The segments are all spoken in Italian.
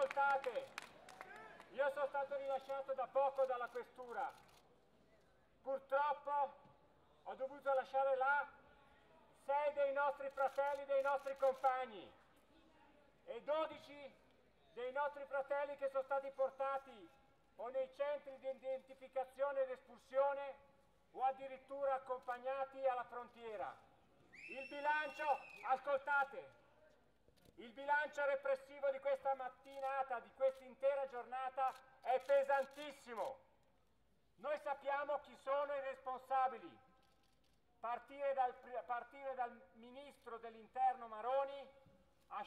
Ascoltate, io sono stato rilasciato da poco dalla questura. Purtroppo ho dovuto lasciare là 6 dei nostri fratelli, dei nostri compagni e 12 dei nostri fratelli che sono stati portati o nei centri di identificazione ed espulsione o addirittura accompagnati alla frontiera. Il bilancio, ascoltate, il bilancio repressivo di questa mattinata, di questa intera giornata è pesantissimo. Noi sappiamo chi sono i responsabili, partire dal ministro dell'interno Maroni, a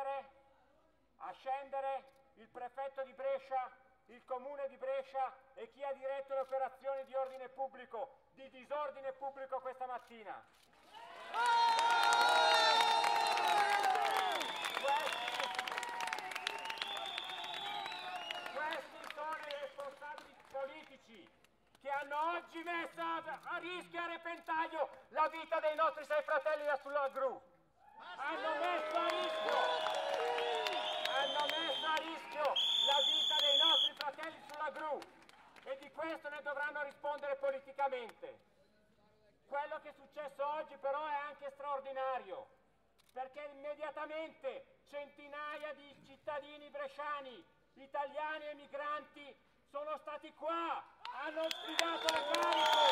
scendere il prefetto di Brescia, il comune di Brescia e chi ha diretto le operazioni di ordine pubblico, di disordine pubblico questa mattina. Questi sono i responsabili politici che hanno oggi messo a rischio e a repentaglio la vita dei nostri 6 fratelli da sulla gru. Hanno messo a rischio la vita dei nostri fratelli sulla gru e di questo ne dovranno rispondere politicamente. Quello che è successo oggi però è anche straordinario, perché immediatamente centinaia di cittadini bresciani, italiani e migranti sono stati qua, hanno sfidato le cariche,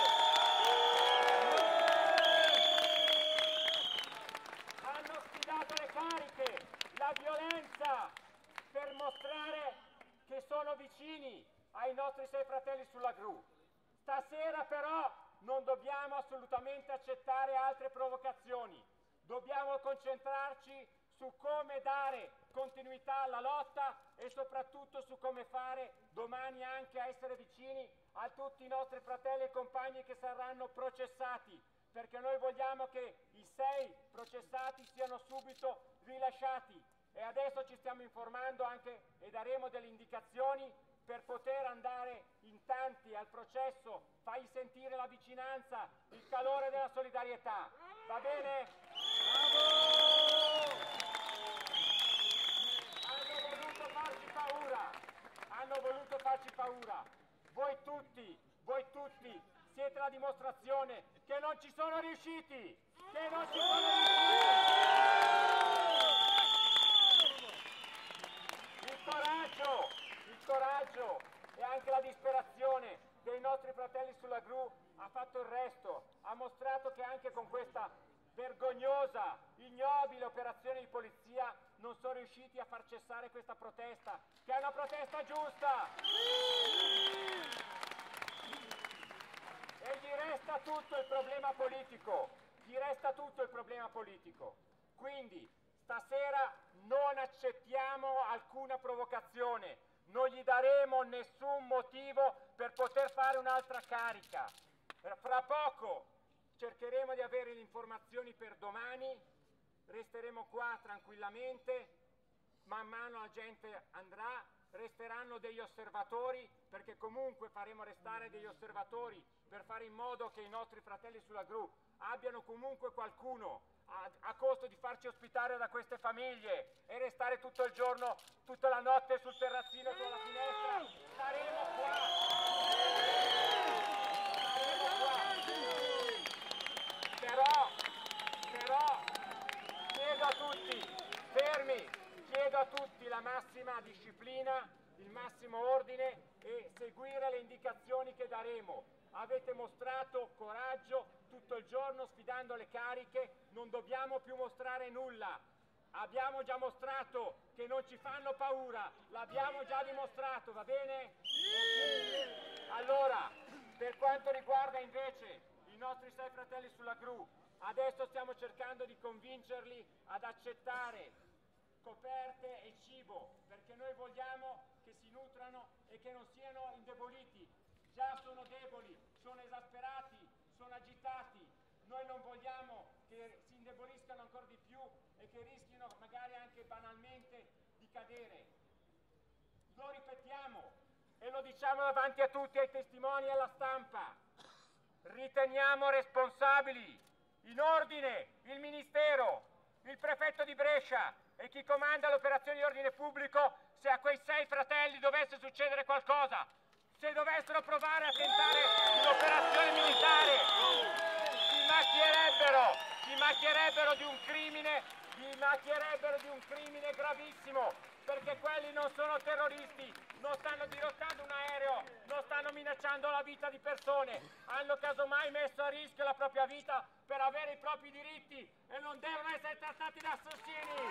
la violenza, per mostrare che sono vicini ai nostri 6 fratelli sulla gru. Stasera però non dobbiamo assolutamente accettare altre provocazioni, dobbiamo concentrarci su come dare continuità alla lotta e soprattutto su come fare domani anche a essere vicini a tutti i nostri fratelli e compagni che saranno processati, perché noi vogliamo che i 6 processati siano subito rilasciati e adesso ci stiamo informando anche e daremo delle indicazioni per poter andare in tanti al processo, fai sentire la vicinanza, il calore della solidarietà. Va bene? Bravo! Hanno voluto farci paura. Voi tutti siete la dimostrazione che non ci sono riusciti. Il coraggio e anche la disperazione dei nostri fratelli sulla gru ha fatto il resto, ha mostrato che anche con questa vergognosa, ignobile operazione di polizia non sono riusciti a far cessare questa protesta, che è una protesta giusta. E gli resta tutto il problema politico. Quindi stasera non accettiamo alcuna provocazione, non gli daremo nessun motivo per poter fare un'altra carica. Fra poco cercheremo di avere le informazioni per domani, resteremo qua tranquillamente, man mano la gente andrà, resteranno degli osservatori, perché comunque faremo restare degli osservatori per fare in modo che i nostri fratelli sulla gru abbiano comunque qualcuno a costo di farci ospitare da queste famiglie e restare tutto il giorno, tutta la notte sul terrazzino sulla finestra. Staremo qua. Però chiedo a tutti, fermi, chiedo a tutti la massima disciplina, il massimo ordine e seguire le indicazioni che daremo. Avete mostrato coraggio tutto il giorno sfidando le cariche, non dobbiamo più mostrare nulla. Abbiamo già mostrato che non ci fanno paura, l'abbiamo già dimostrato, va bene? Okay. Allora, per quanto riguarda invece i nostri 6 fratelli sulla gru, adesso stiamo cercando di convincerli ad accettare coperte e cibo, perché noi vogliamo che si nutrano e che non siano indeboliti. Già sono deboli, sono esasperati, sono agitati. Noi non vogliamo che si indeboliscano ancora di più e che rischino magari anche banalmente di cadere. Lo ripetiamo e lo diciamo davanti a tutti, ai testimoni e alla stampa. Riteniamo responsabili in ordine il Ministero, il prefetto di Brescia e chi comanda le operazioni di ordine pubblico se a quei 6 fratelli dovesse succedere qualcosa, se dovessero provare a tentare un'operazione militare, si macchierebbero di un crimine gravissimo, perché quelli non sono terroristi, non stanno dirottando un aereo, non stanno minacciando la vita di persone, hanno casomai messo a rischio la propria vita per avere i propri diritti e non devono essere trattati da assassini.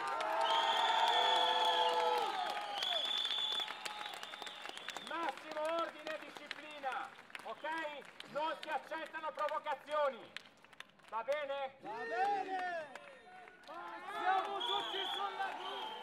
Massimo ordine e disciplina, ok? Non si accettano provocazioni, va bene? Va bene! Siamo tutti sulla